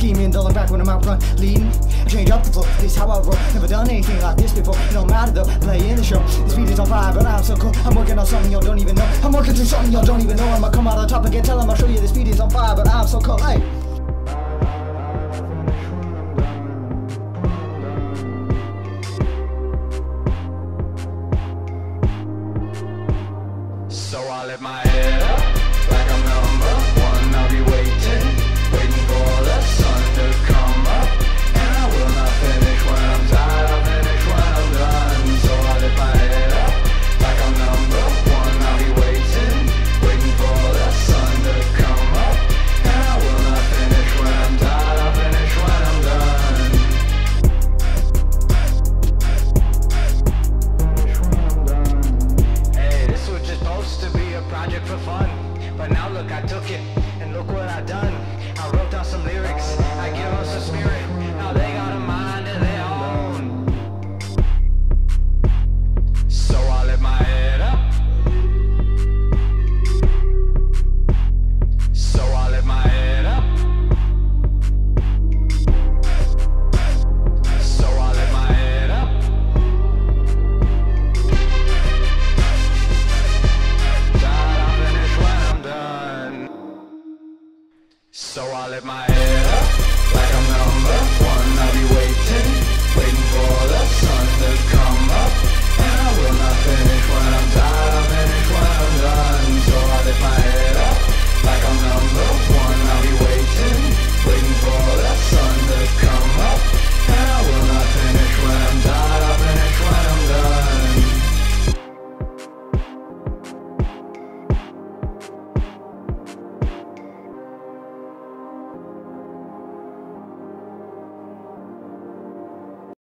scheming, don't look back when I'm out front, leading. Change up the flow, this is how I roll. Never done anything like this before. It don't matter though, playing the show. This beat is on fire, but I'm so cool. I'm working on something y'all don't even know. I'm working through something y'all don't even know. I'ma come out on top and get tell 'em I'll show you this beat is on fire, but I'm so cool. Hey.